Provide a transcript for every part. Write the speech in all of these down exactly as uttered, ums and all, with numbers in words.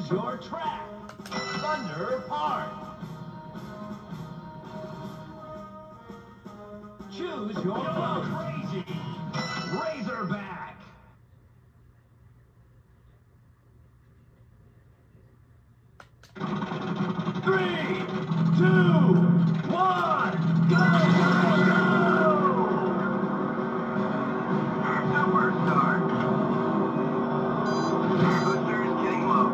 your track. Thunder Park. Choose your road. Crazy. Razorback. Three, two, one, go, go, go! Superstar. Booster is getting low.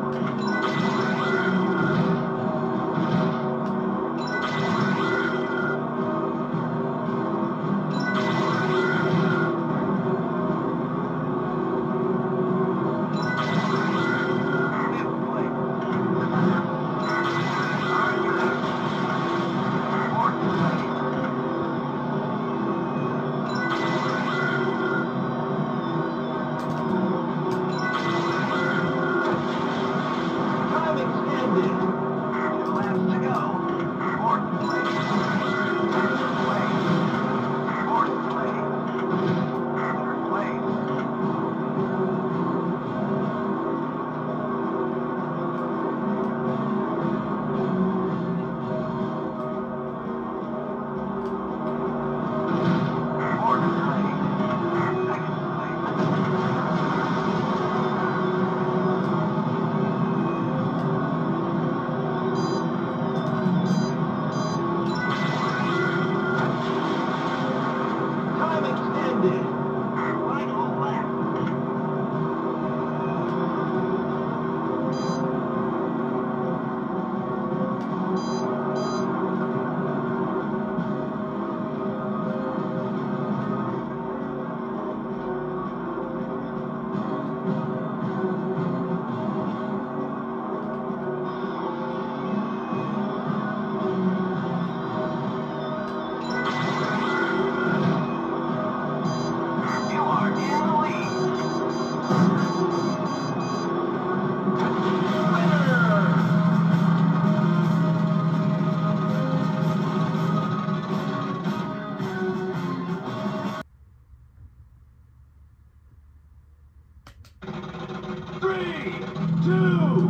Three, two,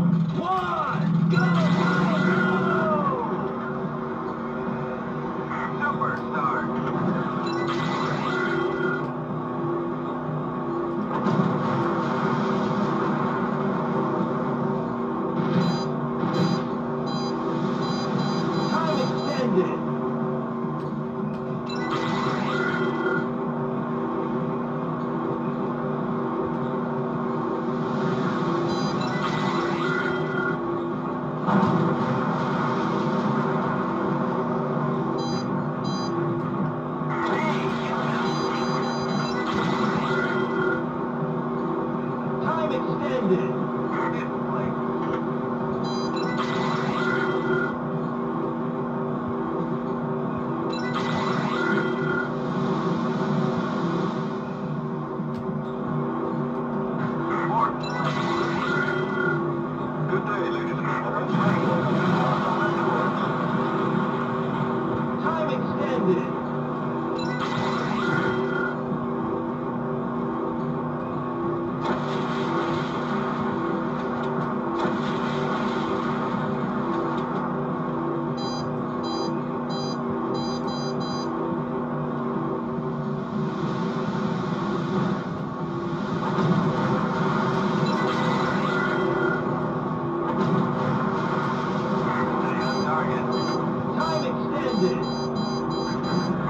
one, go, go, go! Superstar. Time extended.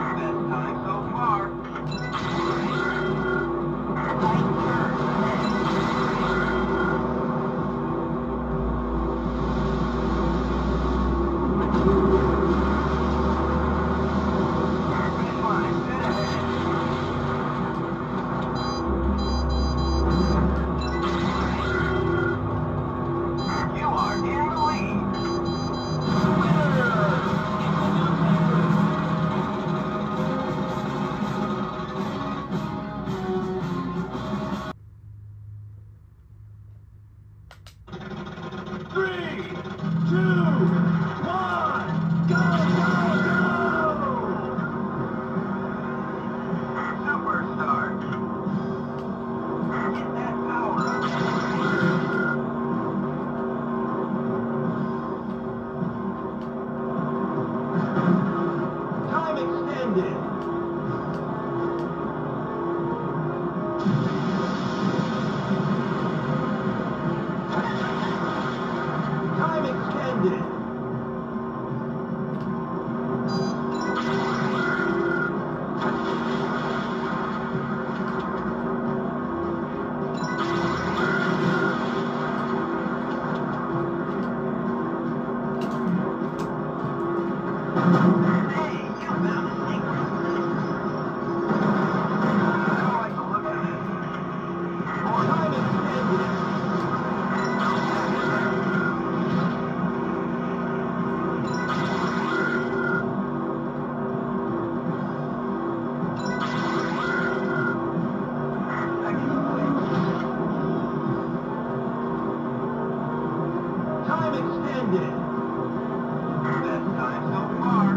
Best time so far. Time extended. Hey, you found a secret. I like the look of it. Time extended. Time extended. Best time so far.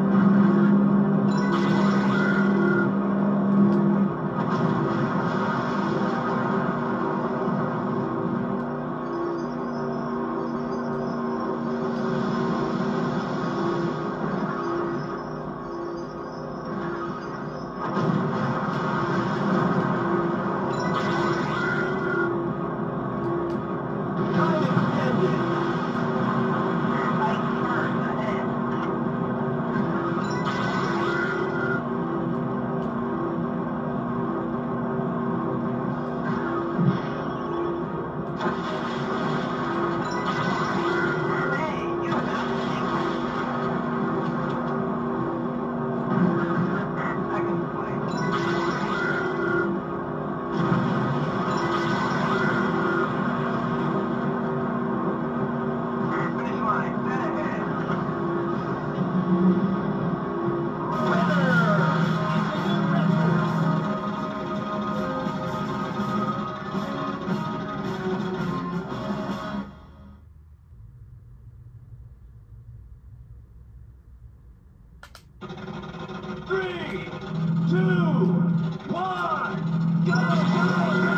Time extended. Tight turn ahead. Hey, you found a secret. Second place. Finish line, dead ahead. Winner! Three, two, one, go, go, go!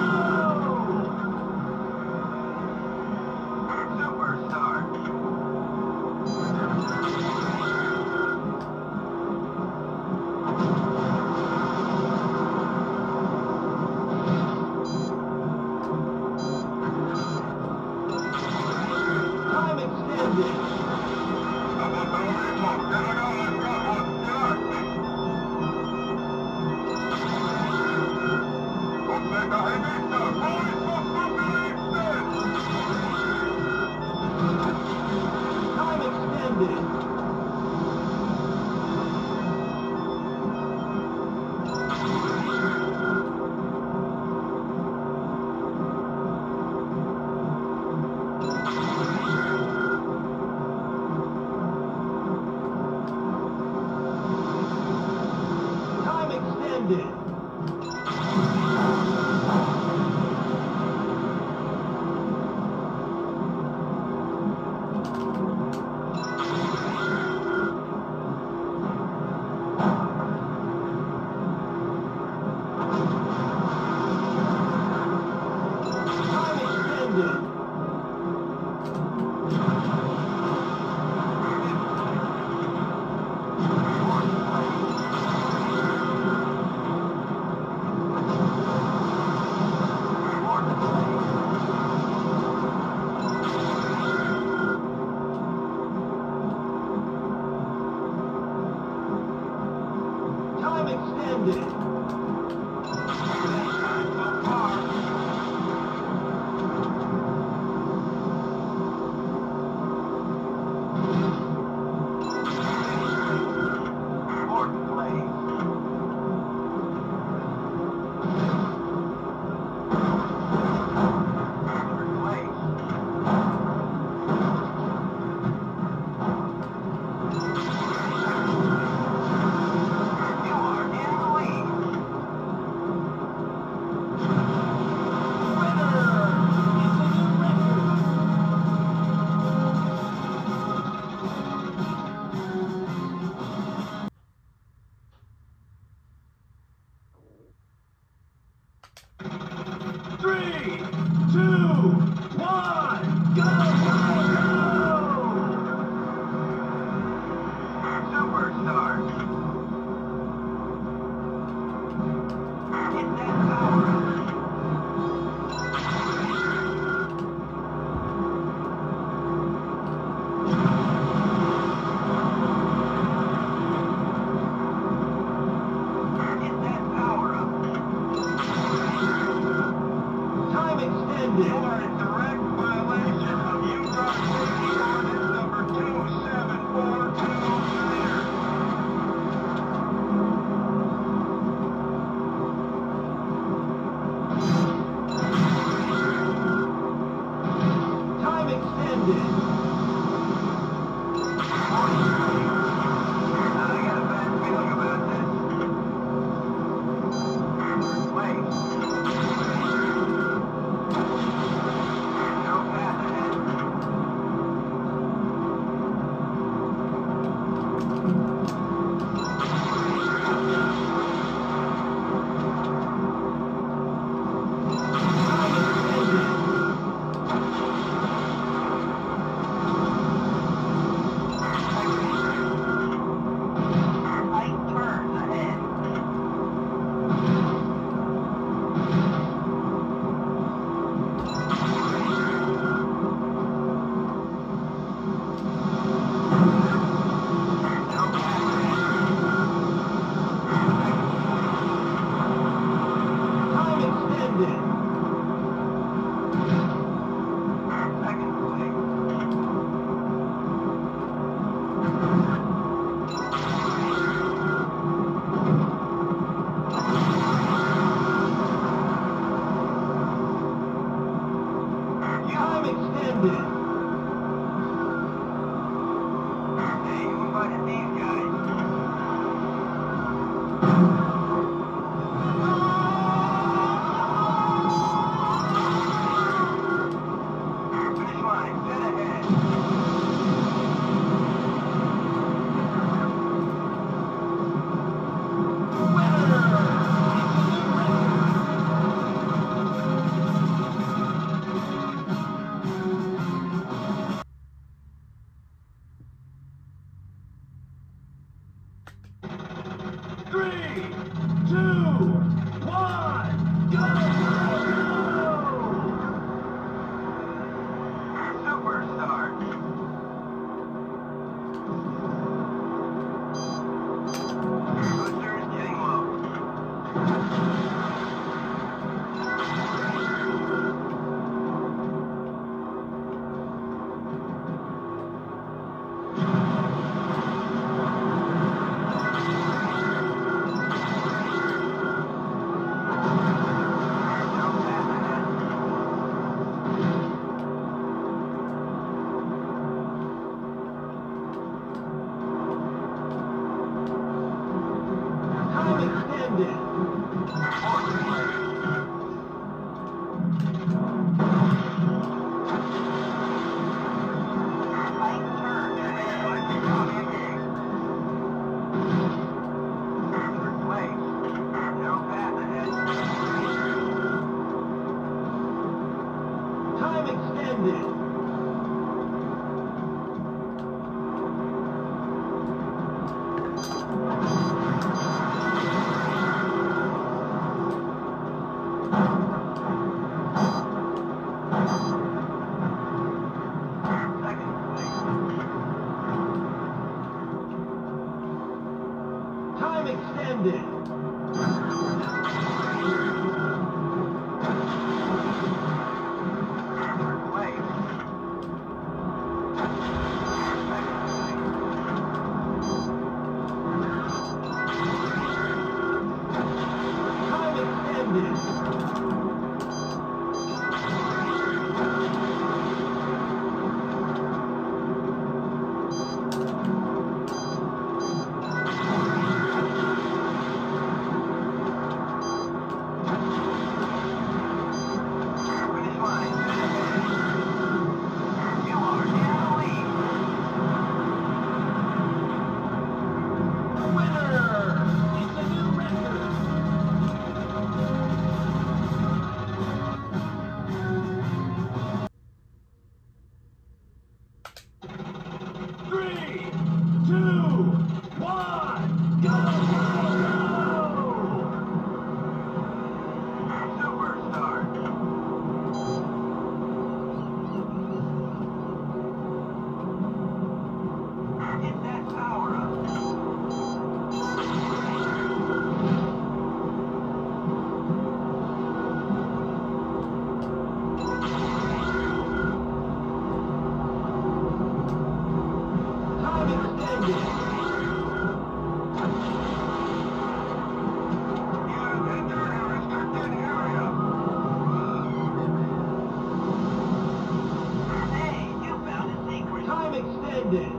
Superstar. Time extended. Time extended. Time extended. Time extended. Time extended. Best time so far. Fourth place. Third place. You are in the lead. Winner! It's a new record. Three, two, one, go, go, go! Superstar. Hit that power. extended. You are in direct violation of Utah Safety Ordinance number two seven four two niner. Time extended. I got a bad feeling about this. Wait. No path ahead. Three, two, one, go! Superstar. Boosters getting low. Time extended. Wait. extended.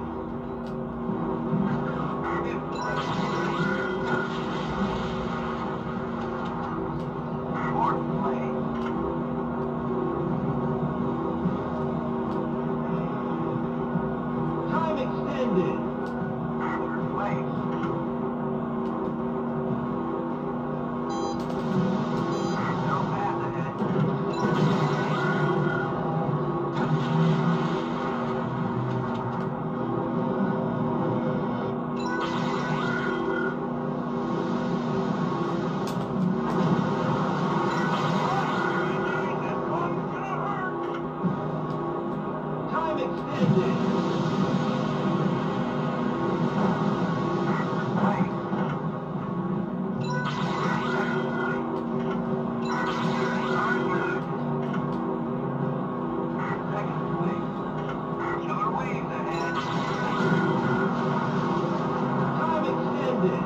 Fourth place. Time extended. Third place. No path ahead. Time extended. Time extended.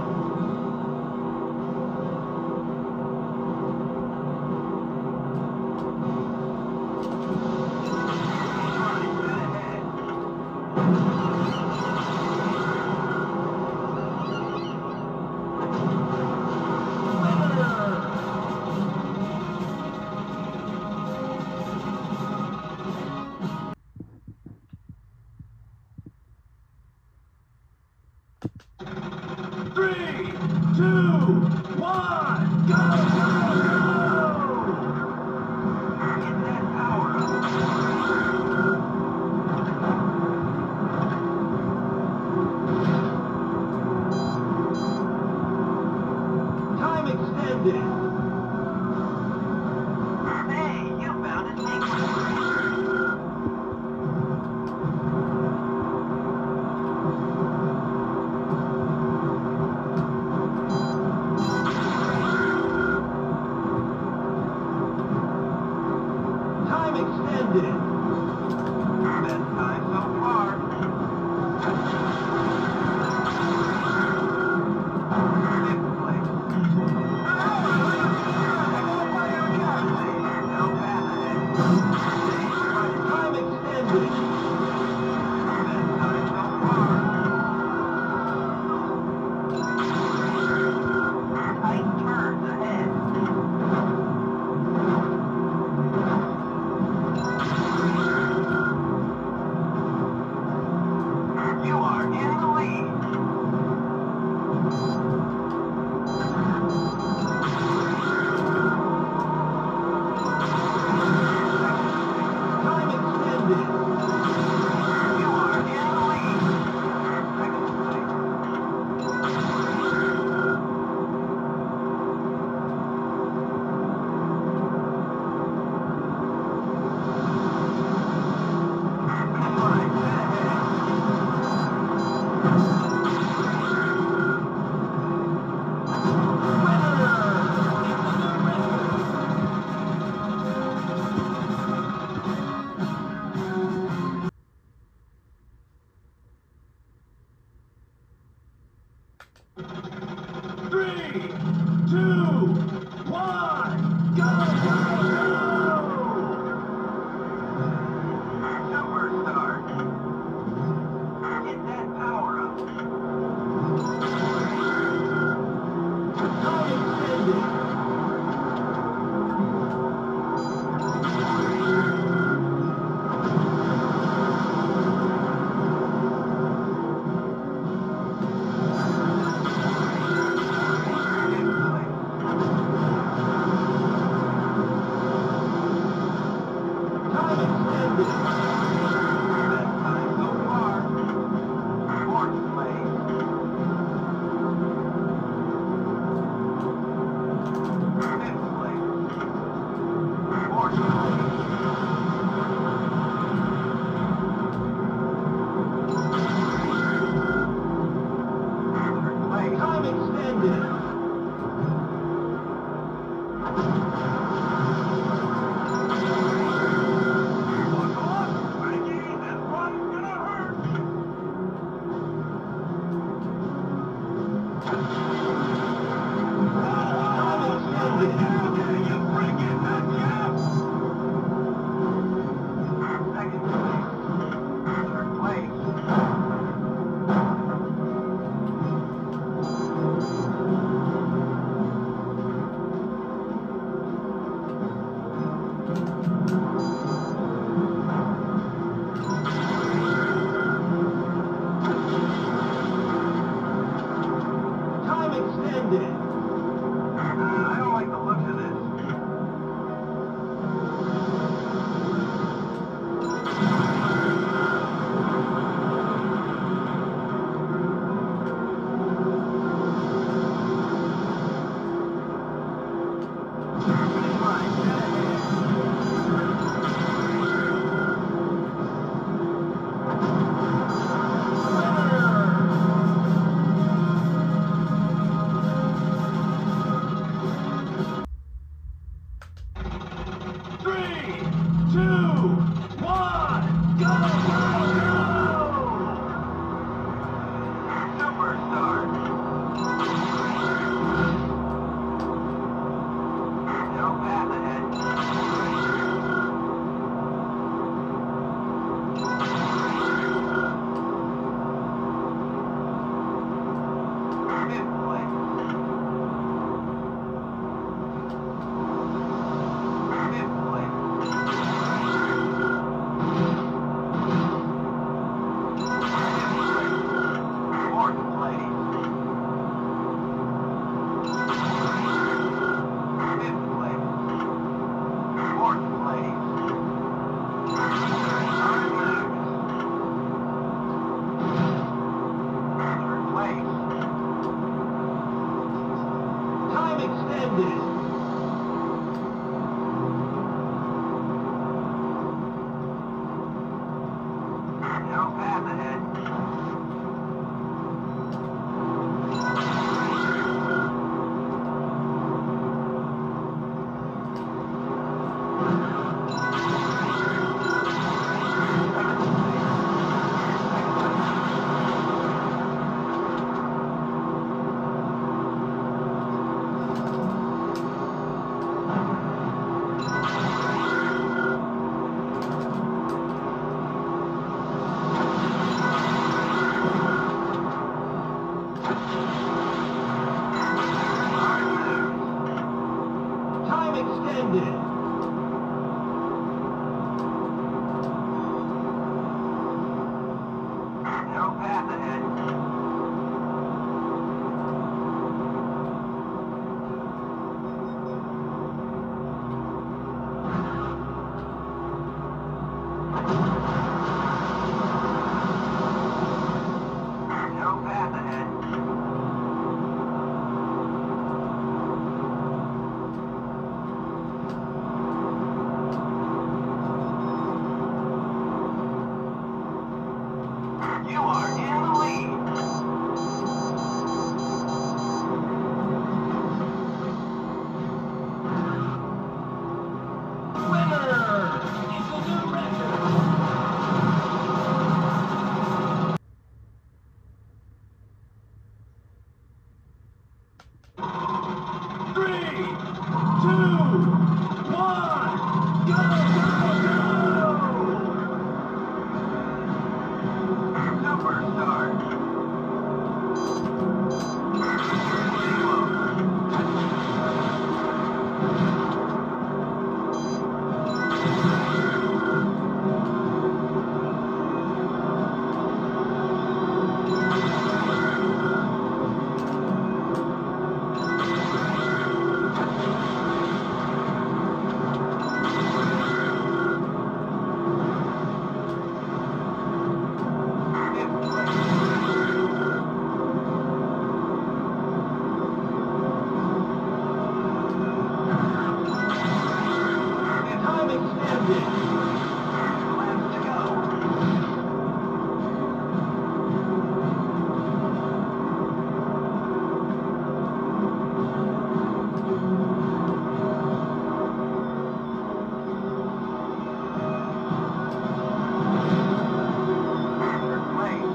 Three, two, one, go, go, go! Get that power up. Time extended. Hey, you found a secret. Time extended. Best time so far. Fifth place. No path ahead. Time extended. Best time so far. Tight turns ahead. You are in the lead. Time extended. You are in the lead. Second place. Come on, get ahead. Three, two, one, go, go, go! Superstar. Get that power up. Time extended. Time extended. Best time so far. Fourth place. Fifth place. Fourth place. Third place. Time extended. Look off. Three, two, one, go, go, go! Superstar. No path ahead. Fifth place. Fifth place. Fourth place. Fifth place. Fourth place. Time lapse. Third place. Time extended. No path ahead. Time extended. No path ahead. No path ahead. You are in the lead. Winner! It's a new record. Three, two, one, go, go, go! Superstar. Time extended. Laps to go. Third place.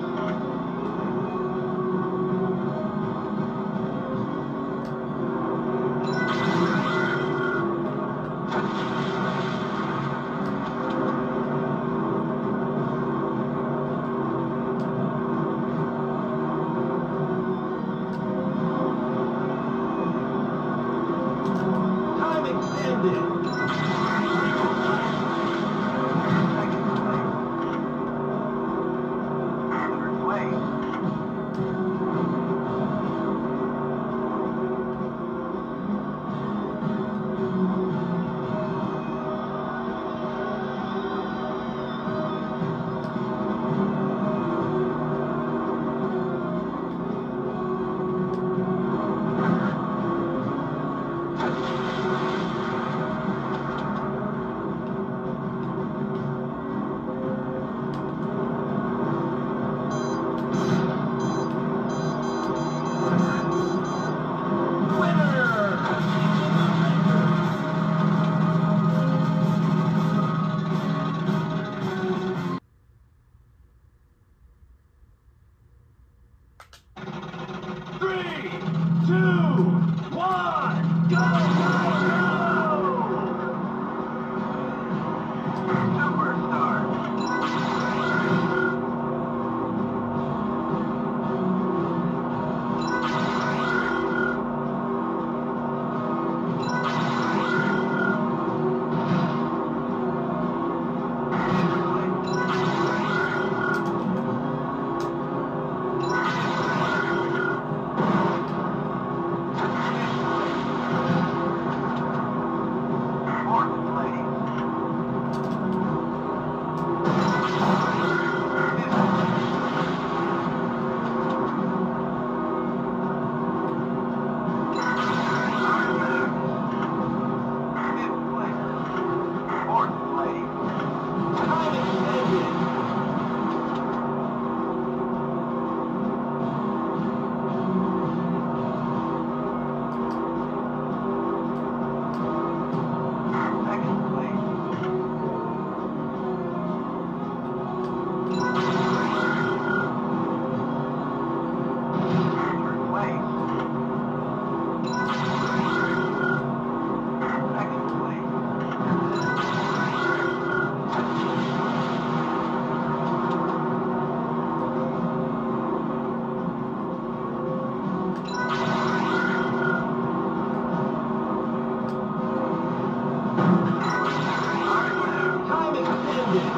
Time extended.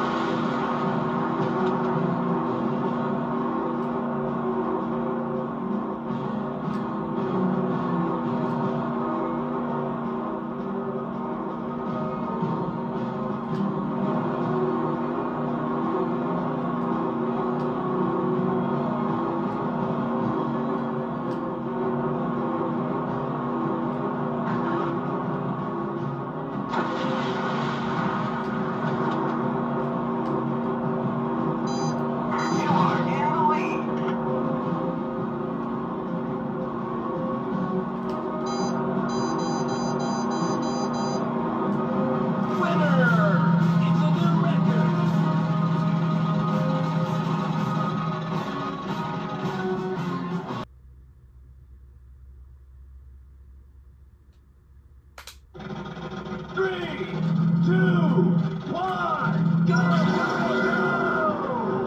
Three, two, one, go, go, go!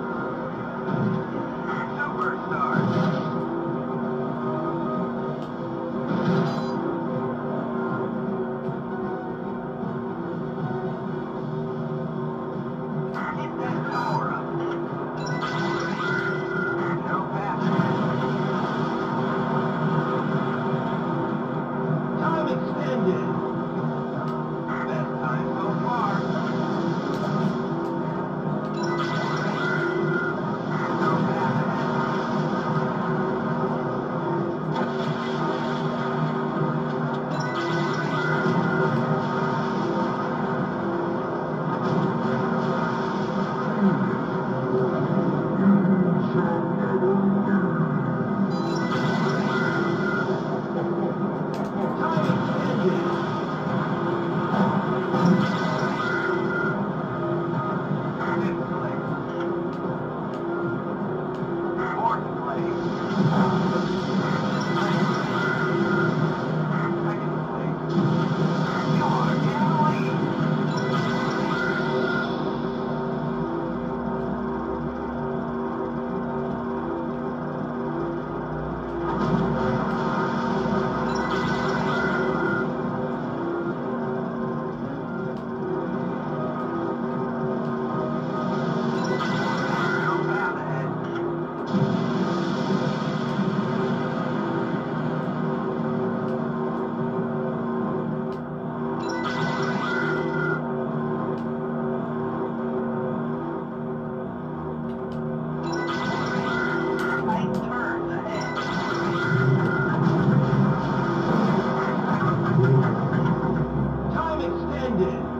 Superstar. Get that power up. No passing. Time extended. Best time so far. No passing. Time extended. Fifth place. Fourth place. Second place. You're in the lead. No path ahead. Tight turns ahead. Time extended.